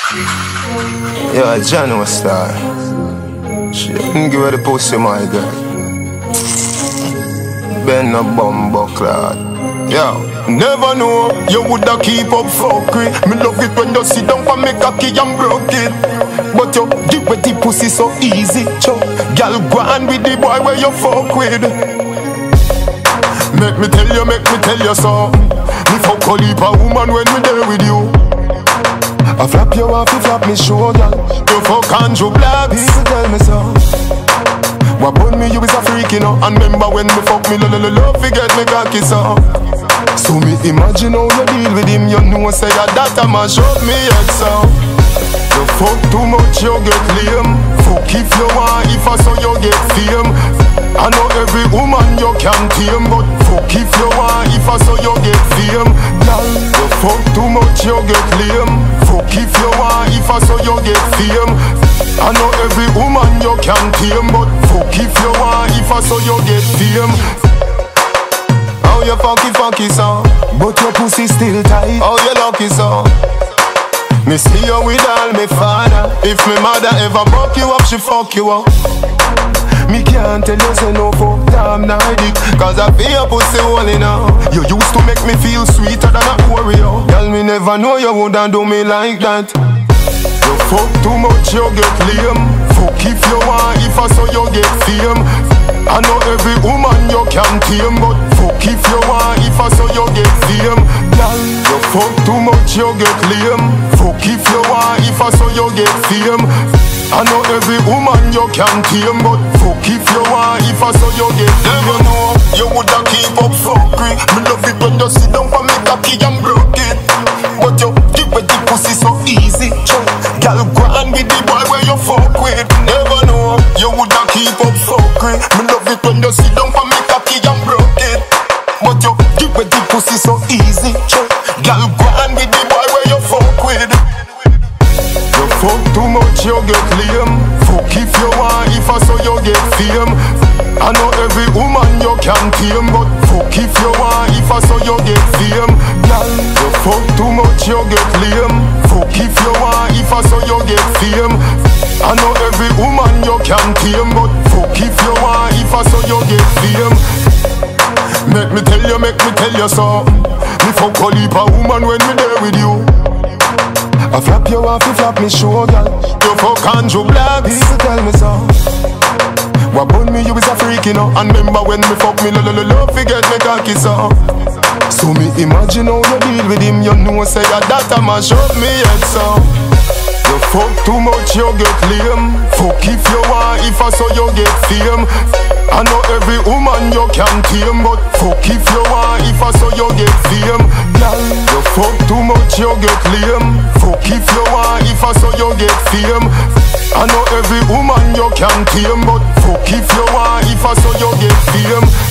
Yeah, John was star. She didn't give her the pussy, my girl. Ben a bumbuckler. Yo, never know you woulda keep up fuckery. Me love it when you sit down for me cocky and broke it. But you give with the pussy so easy, choke. Girl, go on with the boy where you fuck with. Make me tell you so. Me fuck a heap a woman when me there with you. I flap you off, you flap me show, girl. You fuck Andrew Black, people tell me so. What put me, you is a freak, you know. And remember when me fuck me, love, forget me cocky so. So me imagine how you deal with him. You know say that a mash up me head so. You fuck too much, you get lame. Fuck if you want, if I saw you get fame. I know every woman you can tame, but fuck if you want, if I saw you get fame. Girl, you fuck too much, you get lame. Fuck if you want, if I saw you get fame. I know every woman you can tame, but fuck if you want, if I saw you get fame. How you funky so, but your pussy still tight. How you lucky so. Me see you with all me father. If me mother ever buck you up, she fuck you up. Me can't tell you say no fuck damn Nordic, cause I feel your pussy only now. You used to make me feel sweeter than a Oreo. Girl, me never know you wouldn't do me like that. You fuck too much, you get lame. Fuck if you want, if I saw you get fame. I know every woman you can tame, but fuck if you want, if I saw you get fame. Girl, you fuck too much, you get lame. Fuck if you want, if I saw you get fame. I know every woman you can tame, but fuck if you want, if I saw you get fame. Never know you woulda keep up fuckery. Me love it when you sit down for me cocky and broke it. But you give with the pussy so easy, girl, go on with the boy where you fuck with. Never know you woulda keep up fuckery. Me love it when you sit down for me cocky and broke it. But you give with the pussy so easy, girl, go on with the boy where you fuck with. You fuck too much, you get lame. Fuck if you want, if I saw you get fame. I know every woman you can tame, but fuck if you want, if I saw you get fame. Girl, you fuck too much, you get lame. Fuck if you want, if I saw you get fame. I know every woman you can tame, but fuck if you want, if I saw you get fame. Make me tell you so. Me fuck a heap a woman when me there with you. I flap you off, you flap me show, girl. You fuck Andrew Black, people tell me so. What put me, you is a freak, you know. And remember when me fuck me, love, forget me cocky so. So me imagine how you deal with him. You know say that a mash up me head so. You fuck too much, you get lame. Fuck if you want, if I saw you get fame. I know every woman you can tame, but fuck if you want, if I saw you get fame. Girl, you fuck too much, you get lame. Fuck if you want, if I saw you get fame. I know every woman you can tame, but fuck if you want, if I saw you get fame.